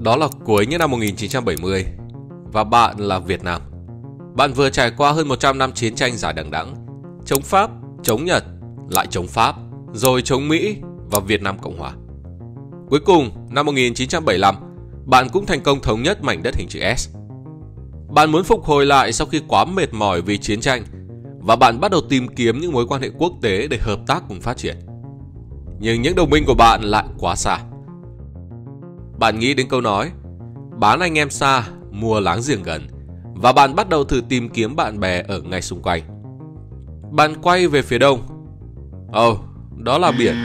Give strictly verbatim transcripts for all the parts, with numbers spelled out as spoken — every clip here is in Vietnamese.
Đó là cuối những năm một nghìn chín trăm bảy mươi và bạn là Việt Nam. Bạn vừa trải qua hơn một trăm năm chiến tranh dài đằng đẵng, chống Pháp, chống Nhật, lại chống Pháp, rồi chống Mỹ và Việt Nam Cộng Hòa. Cuối cùng, năm một nghìn chín trăm bảy mươi lăm, bạn cũng thành công thống nhất mảnh đất hình chữ S. Bạn muốn phục hồi lại sau khi quá mệt mỏi vì chiến tranh và bạn bắt đầu tìm kiếm những mối quan hệ quốc tế để hợp tác cùng phát triển. Nhưng những đồng minh của bạn lại quá xa. Bạn nghĩ đến câu nói bán anh em xa, mua láng giềng gần, và bạn bắt đầu thử tìm kiếm bạn bè ở ngay xung quanh. Bạn quay về phía đông. Ồ, oh, đó là biển.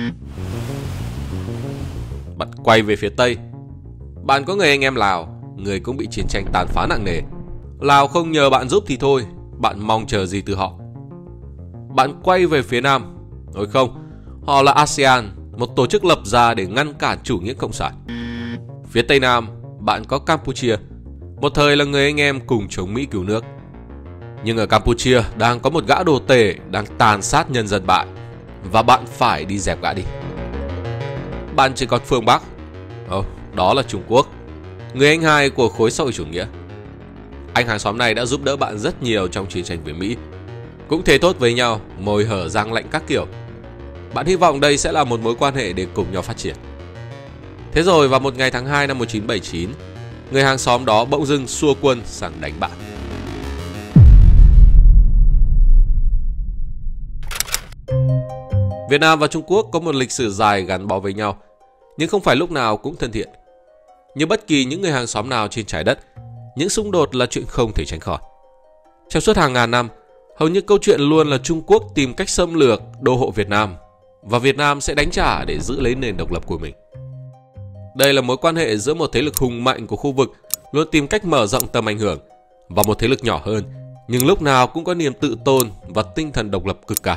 Bạn quay về phía tây. Bạn có người anh em Lào, người cũng bị chiến tranh tàn phá nặng nề. Lào không nhờ bạn giúp thì thôi, bạn mong chờ gì từ họ? Bạn quay về phía nam. Ôi không, họ là a sê an, một tổ chức lập ra để ngăn cản chủ nghĩa cộng sản. Phía tây nam, bạn có Campuchia, một thời là người anh em cùng chống Mỹ cứu nước. Nhưng ở Campuchia đang có một gã đồ tể đang tàn sát nhân dân bạn, và bạn phải đi dẹp gã đi. Bạn chỉ còn phương Bắc. Ồ, đó là Trung Quốc, người anh hai của khối xã hội chủ nghĩa. Anh hàng xóm này đã giúp đỡ bạn rất nhiều trong chiến tranh với Mỹ, cũng thề thốt với nhau, môi hở răng lạnh các kiểu. Bạn hy vọng đây sẽ là một mối quan hệ để cùng nhau phát triển. Thế rồi vào một ngày tháng hai năm một nghìn chín trăm bảy mươi chín, người hàng xóm đó bỗng dưng xua quân sang đánh bạn. Việt Nam và Trung Quốc có một lịch sử dài gắn bó với nhau, nhưng không phải lúc nào cũng thân thiện. Như bất kỳ những người hàng xóm nào trên trái đất, những xung đột là chuyện không thể tránh khỏi. Trong suốt hàng ngàn năm, hầu như câu chuyện luôn là Trung Quốc tìm cách xâm lược, đô hộ Việt Nam, và Việt Nam sẽ đánh trả để giữ lấy nền độc lập của mình. Đây là mối quan hệ giữa một thế lực hùng mạnh của khu vực luôn tìm cách mở rộng tầm ảnh hưởng và một thế lực nhỏ hơn, nhưng lúc nào cũng có niềm tự tôn và tinh thần độc lập cực cao.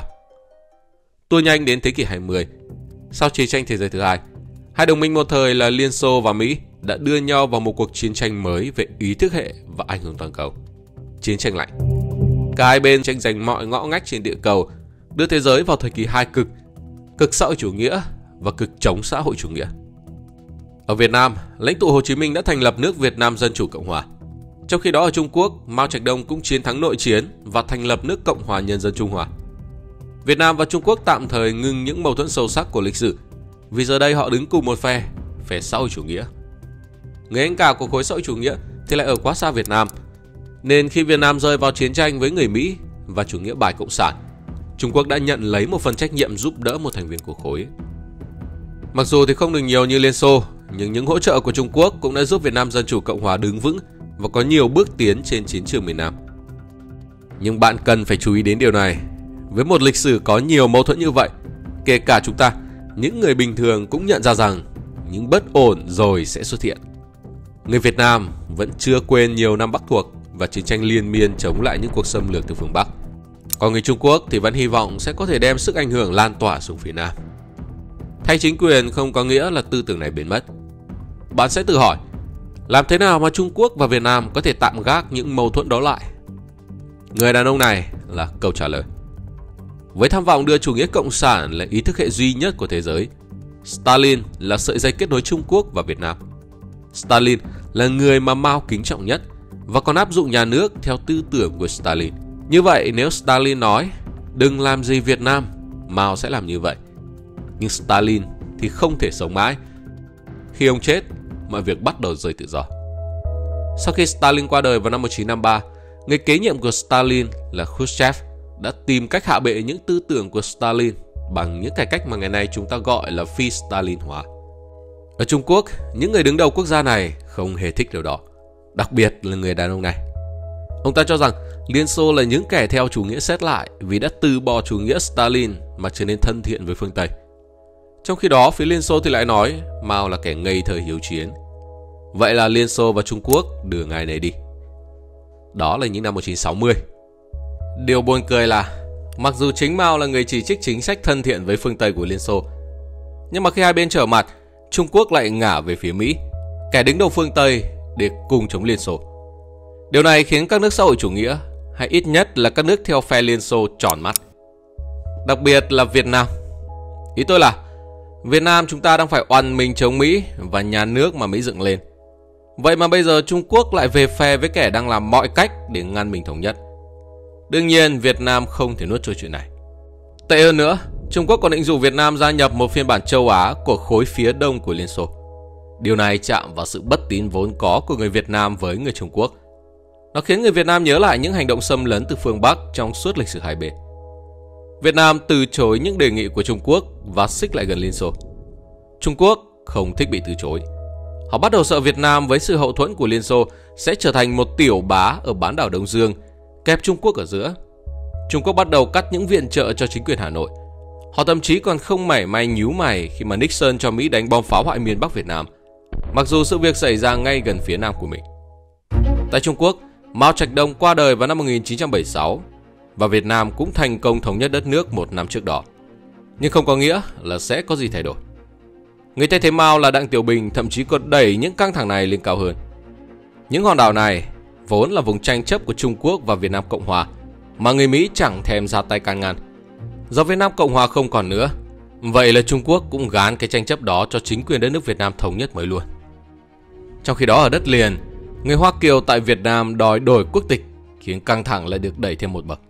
Tua nhanh đến thế kỷ hai mươi, sau chiến tranh thế giới thứ hai, hai đồng minh một thời là Liên Xô và Mỹ đã đưa nhau vào một cuộc chiến tranh mới về ý thức hệ và ảnh hưởng toàn cầu. Chiến tranh lạnh. Cả hai bên tranh giành mọi ngõ ngách trên địa cầu, đưa thế giới vào thời kỳ hai cực, cực xã hội chủ nghĩa và cực chống xã hội chủ nghĩa. Ở Việt Nam, lãnh tụ Hồ Chí Minh đã thành lập nước Việt Nam Dân Chủ Cộng Hòa. Trong khi đó ở Trung Quốc, Mao Trạch Đông cũng chiến thắng nội chiến và thành lập nước Cộng hòa Nhân dân Trung Hoa. Việt Nam và Trung Quốc tạm thời ngừng những mâu thuẫn sâu sắc của lịch sử, vì giờ đây họ đứng cùng một phe, phe xã hội chủ nghĩa. Người anh cả của khối xã hội chủ nghĩa thì lại ở quá xa Việt Nam, nên khi Việt Nam rơi vào chiến tranh với người Mỹ và chủ nghĩa bài cộng sản, Trung Quốc đã nhận lấy một phần trách nhiệm giúp đỡ một thành viên của khối. Mặc dù thì không được nhiều như Liên Xô, nhưng những hỗ trợ của Trung Quốc cũng đã giúp Việt Nam Dân Chủ Cộng Hòa đứng vững và có nhiều bước tiến trên chiến trường miền Nam. Nhưng bạn cần phải chú ý đến điều này. Với một lịch sử có nhiều mâu thuẫn như vậy, kể cả chúng ta, những người bình thường cũng nhận ra rằng những bất ổn rồi sẽ xuất hiện. Người Việt Nam vẫn chưa quên nhiều năm Bắc thuộc và chiến tranh liên miên chống lại những cuộc xâm lược từ phương Bắc. Còn người Trung Quốc thì vẫn hy vọng sẽ có thể đem sức ảnh hưởng lan tỏa xuống phía Nam. Thay chính quyền không có nghĩa là tư tưởng này biến mất. Bạn sẽ tự hỏi, làm thế nào mà Trung Quốc và Việt Nam có thể tạm gác những mâu thuẫn đó lại? Người đàn ông này là câu trả lời. Với tham vọng đưa chủ nghĩa cộng sản là ý thức hệ duy nhất của thế giới, Stalin là sợi dây kết nối Trung Quốc và Việt Nam. Stalin là người mà Mao kính trọng nhất và còn áp dụng nhà nước theo tư tưởng của Stalin. Như vậy nếu Stalin nói đừng làm gì Việt Nam, Mao sẽ làm như vậy. Nhưng Stalin thì không thể sống mãi. Khi ông chết, mọi việc bắt đầu rơi tự do. Sau khi Stalin qua đời vào năm một nghìn chín trăm năm mươi ba, người kế nhiệm của Stalin là Khrushchev đã tìm cách hạ bệ những tư tưởng của Stalin bằng những cải cách mà ngày nay chúng ta gọi là phi Stalin hóa. Ở Trung Quốc, những người đứng đầu quốc gia này không hề thích điều đó, đặc biệt là người đàn ông này. Ông ta cho rằng Liên Xô là những kẻ theo chủ nghĩa xét lại vì đã từ bỏ chủ nghĩa Stalin mà trở nên thân thiện với phương Tây. Trong khi đó, phía Liên Xô thì lại nói Mao là kẻ ngây thơ hiếu chiến. Vậy là Liên Xô và Trung Quốc đưa ngài này đi. Đó là những năm một nghìn chín trăm sáu mươi. Điều buồn cười là mặc dù chính Mao là người chỉ trích chính sách thân thiện với phương Tây của Liên Xô, nhưng mà khi hai bên trở mặt, Trung Quốc lại ngả về phía Mỹ, kẻ đứng đầu phương Tây, để cùng chống Liên Xô. Điều này khiến các nước xã hội chủ nghĩa, hay ít nhất là các nước theo phe Liên Xô tròn mắt. Đặc biệt là Việt Nam. Ý tôi là Việt Nam chúng ta đang phải oằn mình chống Mỹ và nhà nước mà Mỹ dựng lên. Vậy mà bây giờ Trung Quốc lại về phe với kẻ đang làm mọi cách để ngăn mình thống nhất. Đương nhiên Việt Nam không thể nuốt trôi chuyện này. Tệ hơn nữa, Trung Quốc còn định dụ Việt Nam gia nhập một phiên bản châu Á của khối phía đông của Liên Xô. Điều này chạm vào sự bất tín vốn có của người Việt Nam với người Trung Quốc. Nó khiến người Việt Nam nhớ lại những hành động xâm lấn từ phương Bắc trong suốt lịch sử hai bên. Việt Nam từ chối những đề nghị của Trung Quốc và xích lại gần Liên Xô. Trung Quốc không thích bị từ chối. Họ bắt đầu sợ Việt Nam với sự hậu thuẫn của Liên Xô sẽ trở thành một tiểu bá ở bán đảo Đông Dương, kẹp Trung Quốc ở giữa. Trung Quốc bắt đầu cắt những viện trợ cho chính quyền Hà Nội. Họ thậm chí còn không mảy may nhíu mày khi mà Nixon cho Mỹ đánh bom phá hoại miền Bắc Việt Nam, mặc dù sự việc xảy ra ngay gần phía nam của mình. Tại Trung Quốc, Mao Trạch Đông qua đời vào năm một nghìn chín trăm bảy mươi sáu và Việt Nam cũng thành công thống nhất đất nước một năm trước đó. Nhưng không có nghĩa là sẽ có gì thay đổi. Người thay thế Mao là Đặng Tiểu Bình thậm chí còn đẩy những căng thẳng này lên cao hơn. Những hòn đảo này vốn là vùng tranh chấp của Trung Quốc và Việt Nam Cộng Hòa mà người Mỹ chẳng thèm ra tay can ngăn. Do Việt Nam Cộng Hòa không còn nữa, vậy là Trung Quốc cũng gán cái tranh chấp đó cho chính quyền đất nước Việt Nam thống nhất mới luôn. Trong khi đó ở đất liền, người Hoa Kiều tại Việt Nam đòi đổi quốc tịch khiến căng thẳng lại được đẩy thêm một bậc.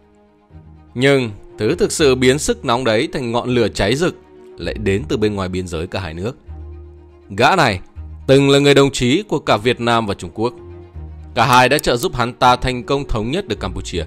Nhưng thứ thực sự biến sức nóng đấy thành ngọn lửa cháy rực lại đến từ bên ngoài biên giới cả hai nước. Gã này từng là người đồng chí của cả Việt Nam và Trung Quốc. Cả hai đã trợ giúp hắn ta thành công thống nhất được Campuchia.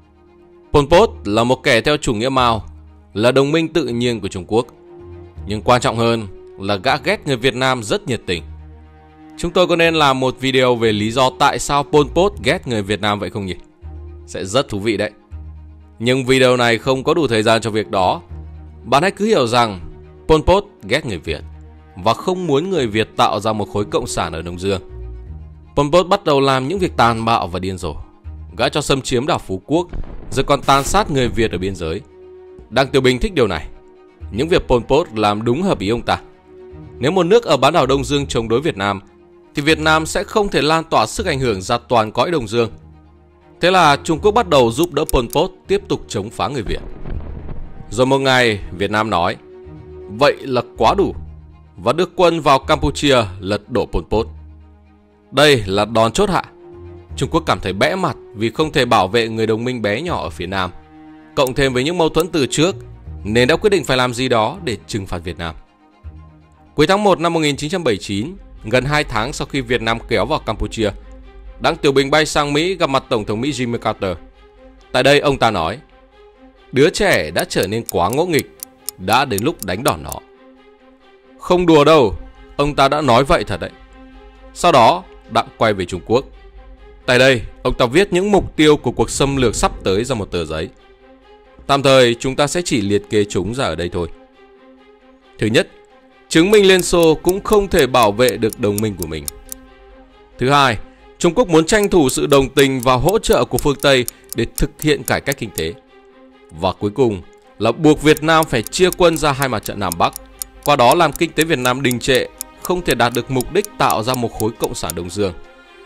Pol Pot là một kẻ theo chủ nghĩa Mao, là đồng minh tự nhiên của Trung Quốc. Nhưng quan trọng hơn là gã ghét người Việt Nam rất nhiệt tình. Chúng tôi có nên làm một video về lý do tại sao Pol Pot ghét người Việt Nam vậy không nhỉ? Sẽ rất thú vị đấy. Nhưng video này không có đủ thời gian cho việc đó. Bạn hãy cứ hiểu rằng Pol Pot ghét người Việt và không muốn người Việt tạo ra một khối cộng sản ở Đông Dương. Pol Pot bắt đầu làm những việc tàn bạo và điên rồ. Gã cho xâm chiếm đảo Phú Quốc, rồi còn tàn sát người Việt ở biên giới. Đặng Tiểu Bình thích điều này. Những việc Pol Pot làm đúng hợp ý ông ta. Nếu một nước ở bán đảo Đông Dương chống đối Việt Nam, thì Việt Nam sẽ không thể lan tỏa sức ảnh hưởng ra toàn cõi Đông Dương. Thế là Trung Quốc bắt đầu giúp đỡ Pol Pot tiếp tục chống phá người Việt. Rồi một ngày, Việt Nam nói, vậy là quá đủ, và đưa quân vào Campuchia lật đổ Pol Pot. Đây là đòn chốt hạ. Trung Quốc cảm thấy bẽ mặt vì không thể bảo vệ người đồng minh bé nhỏ ở phía Nam, cộng thêm với những mâu thuẫn từ trước, nên đã quyết định phải làm gì đó để trừng phạt Việt Nam. Cuối tháng một năm một nghìn chín trăm bảy mươi chín, gần hai tháng sau khi Việt Nam kéo vào Campuchia, Đặng Tiểu Bình bay sang Mỹ gặp mặt Tổng thống Mỹ Jimmy Carter. Tại đây ông ta nói, đứa trẻ đã trở nên quá ngỗ nghịch, đã đến lúc đánh đòn nó. Không đùa đâu, ông ta đã nói vậy thật đấy. Sau đó, Đặng quay về Trung Quốc. Tại đây, ông ta viết những mục tiêu của cuộc xâm lược sắp tới ra một tờ giấy. Tạm thời, chúng ta sẽ chỉ liệt kê chúng ra ở đây thôi. Thứ nhất, chứng minh Liên Xô cũng không thể bảo vệ được đồng minh của mình. Thứ hai, Trung Quốc muốn tranh thủ sự đồng tình và hỗ trợ của phương Tây để thực hiện cải cách kinh tế. Và cuối cùng là buộc Việt Nam phải chia quân ra hai mặt trận Nam Bắc, qua đó làm kinh tế Việt Nam đình trệ, không thể đạt được mục đích tạo ra một khối cộng sản Đông Dương.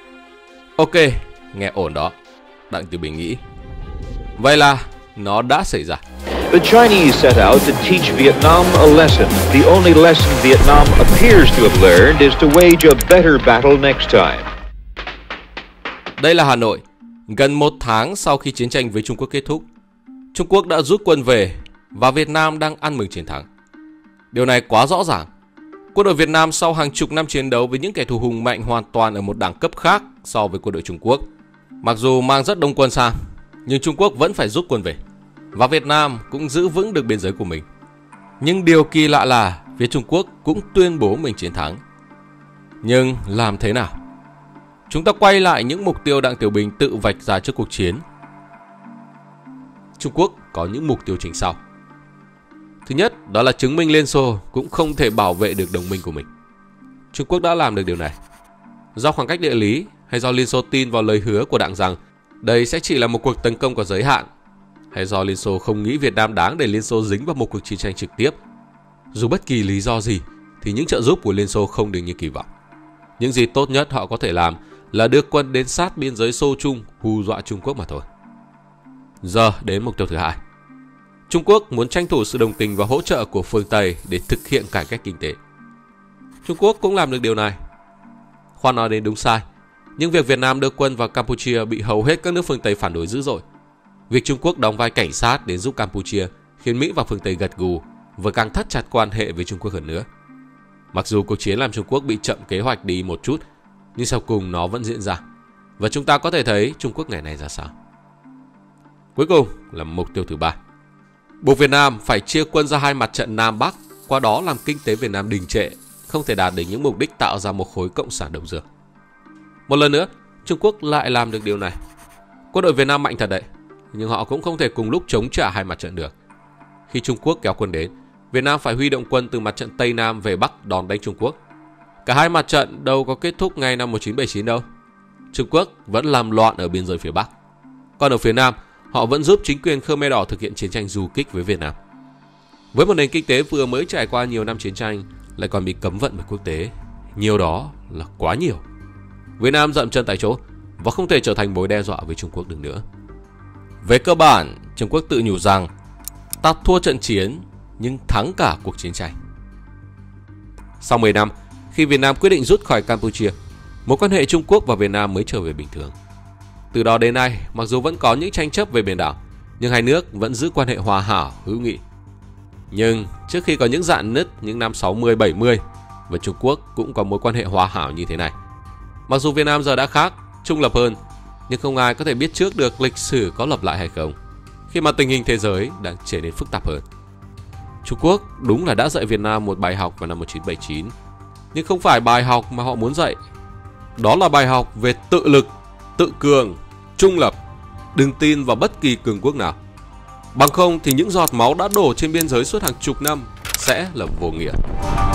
Ok, nghe ổn đó, Đặng Tiểu Bình nghĩ. Vậy là nó đã xảy ra. The Chinese set out to teach Vietnam a lesson. The only lesson Vietnam appears to have learned is to wage a better battle next time. Đây là Hà Nội. Gần một tháng sau khi chiến tranh với Trung Quốc kết thúc, Trung Quốc đã rút quân về và Việt Nam đang ăn mừng chiến thắng. Điều này quá rõ ràng. Quân đội Việt Nam sau hàng chục năm chiến đấu với những kẻ thù hùng mạnh hoàn toàn ở một đẳng cấp khác so với quân đội Trung Quốc. Mặc dù mang rất đông quân sang, nhưng Trung Quốc vẫn phải rút quân về. Và Việt Nam cũng giữ vững được biên giới của mình. Nhưng điều kỳ lạ là phía Trung Quốc cũng tuyên bố mình chiến thắng. Nhưng làm thế nào? Chúng ta quay lại những mục tiêu Đặng Tiểu Bình tự vạch ra trước cuộc chiến. Trung Quốc có những mục tiêu chính sau. Thứ nhất, đó là chứng minh Liên Xô cũng không thể bảo vệ được đồng minh của mình. Trung Quốc đã làm được điều này. Do khoảng cách địa lý hay do Liên Xô tin vào lời hứa của Đặng rằng đây sẽ chỉ là một cuộc tấn công có giới hạn, hay do Liên Xô không nghĩ Việt Nam đáng để Liên Xô dính vào một cuộc chiến tranh trực tiếp. Dù bất kỳ lý do gì thì những trợ giúp của Liên Xô không được như kỳ vọng. Những gì tốt nhất họ có thể làm là đưa quân đến sát biên giới Xô Trung hù dọa Trung Quốc mà thôi. Giờ đến mục tiêu thứ hai. Trung Quốc muốn tranh thủ sự đồng tình và hỗ trợ của phương Tây để thực hiện cải cách kinh tế. Trung Quốc cũng làm được điều này. Khoan nói đến đúng sai. Nhưng việc Việt Nam đưa quân vào Campuchia bị hầu hết các nước phương Tây phản đối dữ dội. Việc Trung Quốc đóng vai cảnh sát đến giúp Campuchia khiến Mỹ và phương Tây gật gù và càng thắt chặt quan hệ với Trung Quốc hơn nữa. Mặc dù cuộc chiến làm Trung Quốc bị chậm kế hoạch đi một chút, nhưng sau cùng nó vẫn diễn ra. Và chúng ta có thể thấy Trung Quốc ngày nay ra sao. Cuối cùng là mục tiêu thứ ba. Buộc Việt Nam phải chia quân ra hai mặt trận Nam Bắc, qua đó làm kinh tế Việt Nam đình trệ, không thể đạt được những mục đích tạo ra một khối cộng sản Đông Dương. Một lần nữa, Trung Quốc lại làm được điều này. Quân đội Việt Nam mạnh thật đấy, nhưng họ cũng không thể cùng lúc chống trả hai mặt trận được. Khi Trung Quốc kéo quân đến, Việt Nam phải huy động quân từ mặt trận Tây Nam về Bắc đòn đánh Trung Quốc. Cả hai mặt trận đâu có kết thúc ngay năm một nghìn chín trăm bảy mươi chín đâu. Trung Quốc vẫn làm loạn ở biên giới phía Bắc. Còn ở phía Nam, họ vẫn giúp chính quyền Khmer Đỏ thực hiện chiến tranh du kích với Việt Nam. Với một nền kinh tế vừa mới trải qua nhiều năm chiến tranh, lại còn bị cấm vận bởi quốc tế, nhiều đó là quá nhiều. Việt Nam dậm chân tại chỗ và không thể trở thành mối đe dọa với Trung Quốc được nữa. Về cơ bản, Trung Quốc tự nhủ rằng ta thua trận chiến nhưng thắng cả cuộc chiến tranh. Sau mười năm, khi Việt Nam quyết định rút khỏi Campuchia, mối quan hệ Trung Quốc và Việt Nam mới trở về bình thường. Từ đó đến nay, mặc dù vẫn có những tranh chấp về biển đảo, nhưng hai nước vẫn giữ quan hệ hòa hảo, hữu nghị. Nhưng trước khi có những rạn nứt những năm sáu mươi bảy mươi, và Trung Quốc cũng có mối quan hệ hòa hảo như thế này. Mặc dù Việt Nam giờ đã khác, trung lập hơn, nhưng không ai có thể biết trước được lịch sử có lặp lại hay không, khi mà tình hình thế giới đang trở nên phức tạp hơn. Trung Quốc đúng là đã dạy Việt Nam một bài học vào năm một nghìn chín trăm bảy mươi chín, nhưng không phải bài học mà họ muốn dạy. Đó là bài học về tự lực, tự cường, trung lập, đừng tin vào bất kỳ cường quốc nào. Bằng không thì những giọt máu đã đổ trên biên giới suốt hàng chục năm sẽ là vô nghĩa.